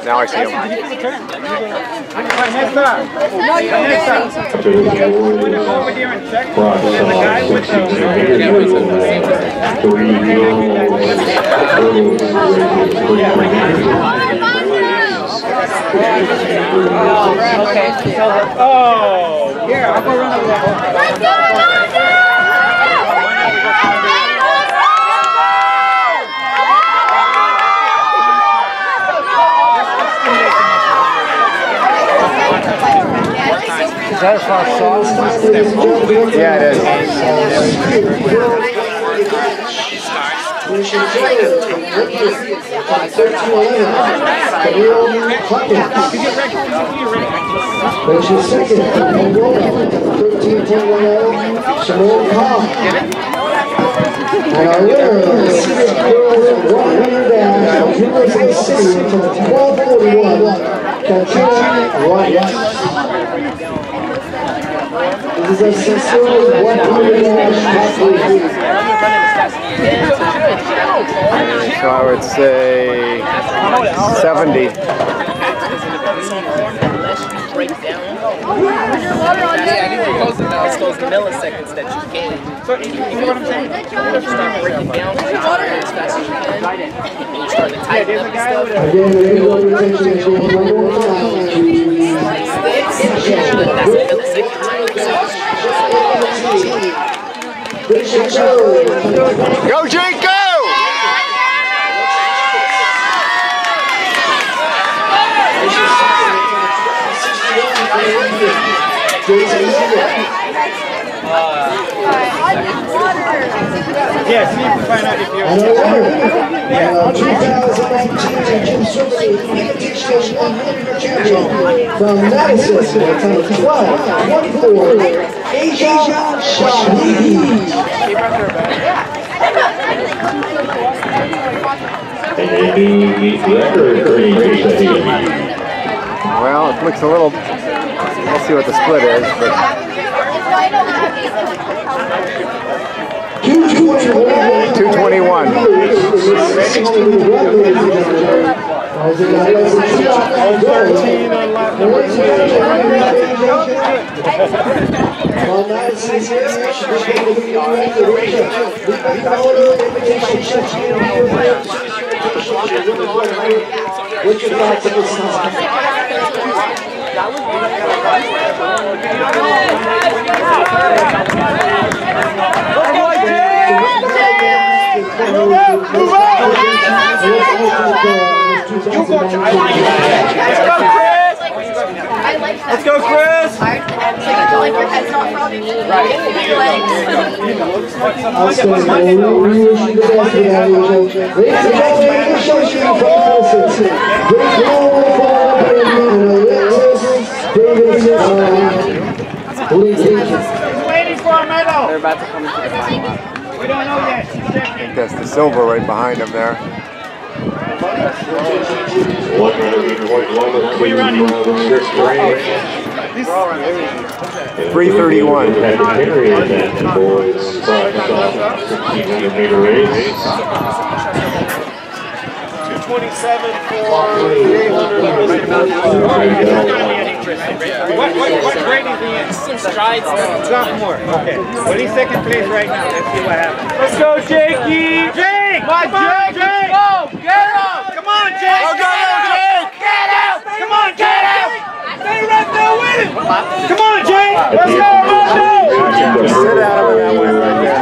Now I see him. Oh, here, I'll go run over there. Is that a frosh sauce? Yeah, it is. And our winner of the City Girls 100 Dash, who lives in the city until 12:41, Katrina Wright. This is a sister 100 Dash athlete. So I would say 70. It's those milliseconds that you can. You know what I'm saying? You start breaking down as fast as you can. And you start to tighten up and stuff. That's a millisecond. Go, Jake, go! Yeah, see if you can find out if you're... 2019 Cerveny Invite 100 champion from Madison, time 12:14, Asia Shahi. Well, it looks a little... Let's see what the split is, but... 221. What's your thoughts on this song? You go, let's go, Chris! Waiting for a medal! They're about to come into the final. We don't know yet. I think that's the silver right behind him there. 331. 227 for 800. What grade is he in? Some strides. Sophomore. Okay. Well, he's second place right now. Let's see what happens. Let's go, Jakey! Jake! Come on, Jake! Go! Get him! Come on, Jake! Go, Jake! Get out! Come on, Jake! Stay right there with him! Come on, Jake! Let's go, Rondo! Sit out of that way right there.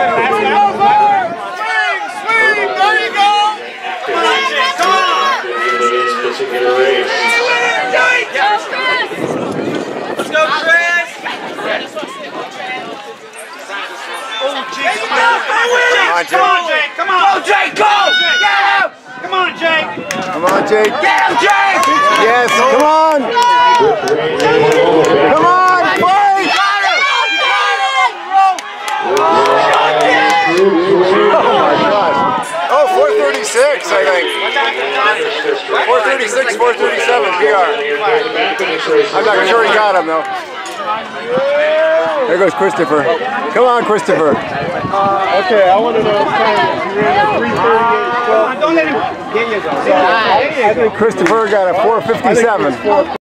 Swing! There you go! Come on, Jake! Come on! Let's go, Chris! Oh, jeez. Come on, Jake! Come on! Go, Jake! Go! Get him! Come on, Jake! Come on, Jake! Get him, Jake! Yes, come on! Come on, fight! Got him! Oh my gosh! Oh, 436, I think. 436, 437 PR. I'm not sure he got him though. There goes Christopher. Come on, Christopher. Okay, I want to know time. You ran a 3:38. Don't let him get you though. I think Christopher got a 4:57.